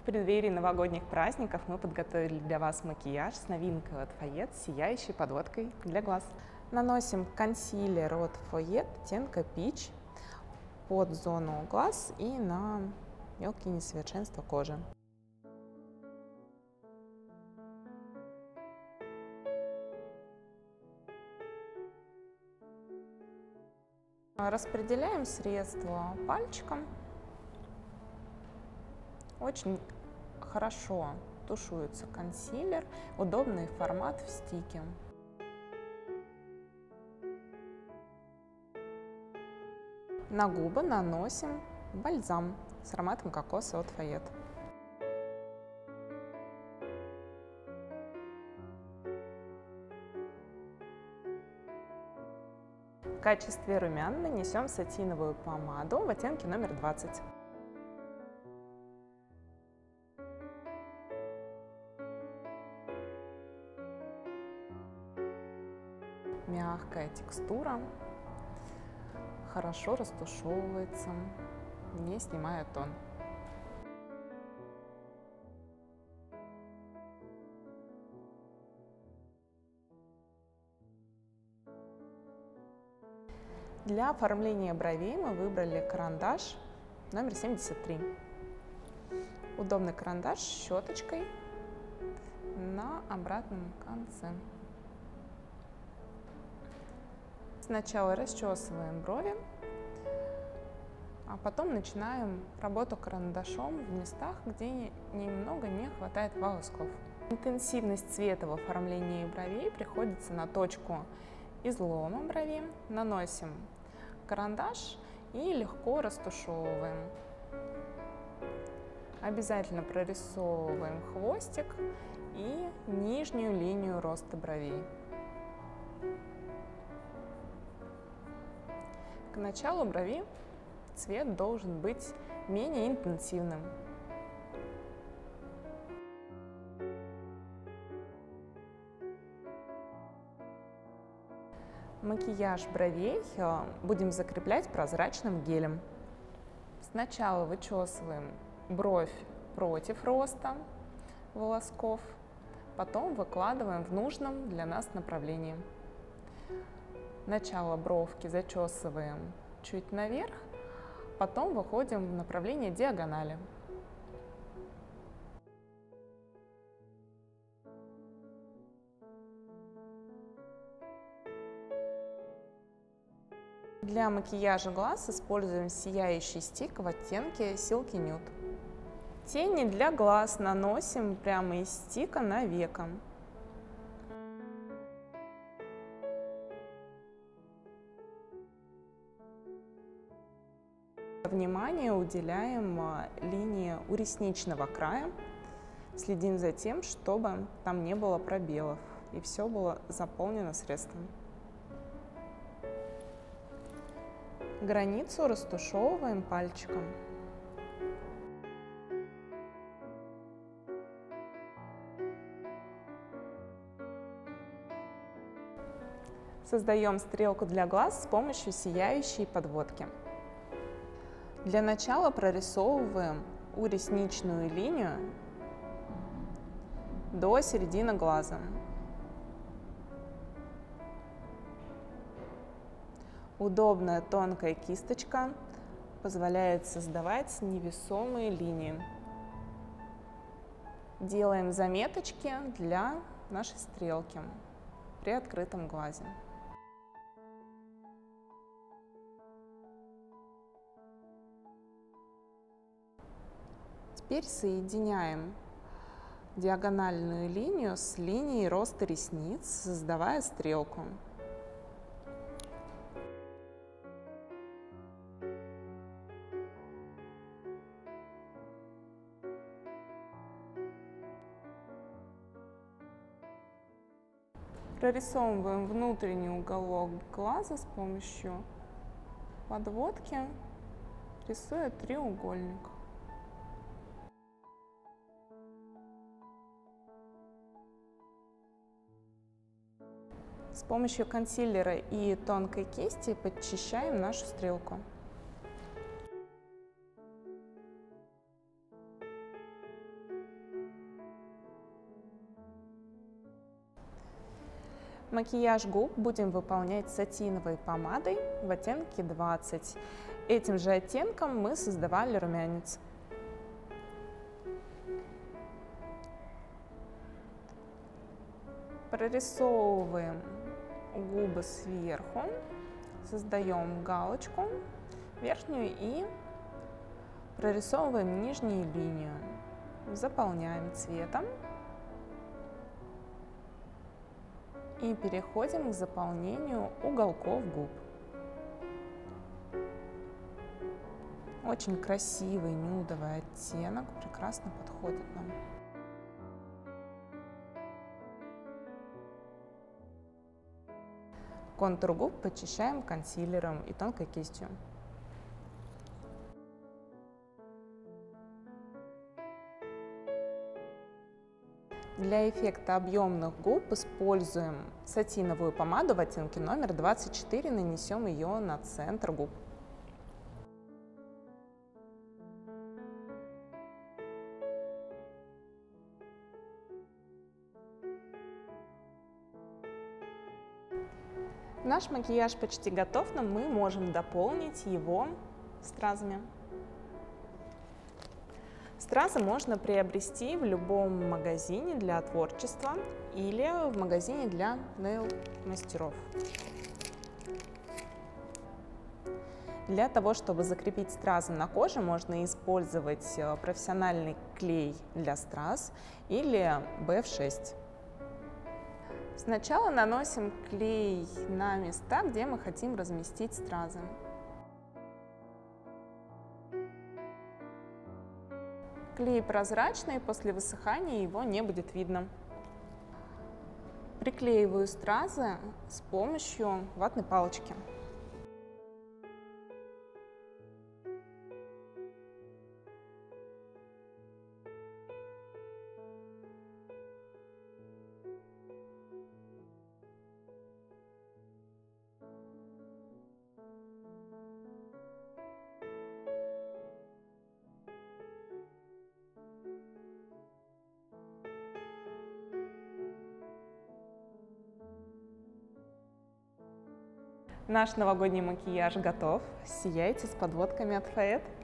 В преддверии новогодних праздников мы подготовили для вас макияж с новинкой от Фойет с сияющей подводкой для глаз. Наносим консилер от Фойет оттенка Peach под зону глаз и на мелкие несовершенства кожи. Распределяем средство пальчиком. Очень хорошо тушуется консилер, удобный формат в стике. На губы наносим бальзам с ароматом кокоса от Фойет. В качестве румян нанесем сатиновую помаду в оттенке номер 20. Мягкая текстура, хорошо растушевывается, не снимая тон. Для оформления бровей мы выбрали карандаш номер 73. Удобный карандаш с щеточкой на обратном конце. Сначала расчесываем брови, а потом начинаем работу карандашом в местах, где немного не хватает волосков. Интенсивность цвета в оформлении бровей приходится на точку излома брови. Наносим карандаш и легко растушевываем. Обязательно прорисовываем хвостик и нижнюю линию роста бровей. К началу брови цвет должен быть менее интенсивным. Макияж бровей будем закреплять прозрачным гелем. Сначала вычесываем бровь против роста волосков, потом выкладываем в нужном для нас направлении. Начало бровки зачесываем чуть наверх, потом выходим в направление диагонали. Для макияжа глаз используем сияющий стик в оттенке Silky Nude. Тени для глаз наносим прямо из стика на веко. Внимание уделяем линии у ресничного края. Следим за тем, чтобы там не было пробелов и все было заполнено средством. Границу растушевываем пальчиком. Создаем стрелку для глаз с помощью сияющей подводки. Для начала прорисовываем у ресничную линию до середины глаза. Удобная тонкая кисточка позволяет создавать невесомые линии. Делаем заметочки для нашей стрелки при открытом глазе. Теперь соединяем диагональную линию с линией роста ресниц, создавая стрелку. Прорисовываем внутренний уголок глаза с помощью подводки, рисуя треугольник. С помощью консилера и тонкой кисти подчищаем нашу стрелку. Макияж губ будем выполнять сатиновой помадой в оттенке 20. Этим же оттенком мы создавали румянец. Прорисовываем губы сверху, создаем галочку верхнюю и прорисовываем нижнюю линию. Заполняем цветом и переходим к заполнению уголков губ. Очень красивый нюдовый оттенок, прекрасно подходит нам. Контур губ подчищаем консилером и тонкой кистью. Для эффекта объемных губ используем сатиновую помаду в оттенке номер 24, нанесем ее на центр губ. Наш макияж почти готов, но мы можем дополнить его стразами. Стразы можно приобрести в любом магазине для творчества или в магазине для нейл-мастеров. Для того, чтобы закрепить стразы на коже, можно использовать профессиональный клей для страз или BF6. Сначала наносим клей на места, где мы хотим разместить стразы. Клей прозрачный, после высыхания его не будет видно. Приклеиваю стразы с помощью ватной палочки. Наш новогодний макияж готов. Сияйте с подводками от Фает.